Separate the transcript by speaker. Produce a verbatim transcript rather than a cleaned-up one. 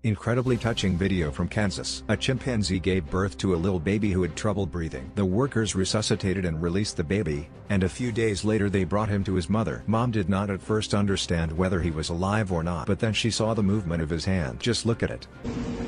Speaker 1: Incredibly touching video from Kansas. A chimpanzee gave birth to a little baby who had trouble breathing. The workers resuscitated and released the baby, and a few days later they brought him to his mother. Mom did not at first understand whether he was alive or not, but then she saw the movement of his hand. Just look at it.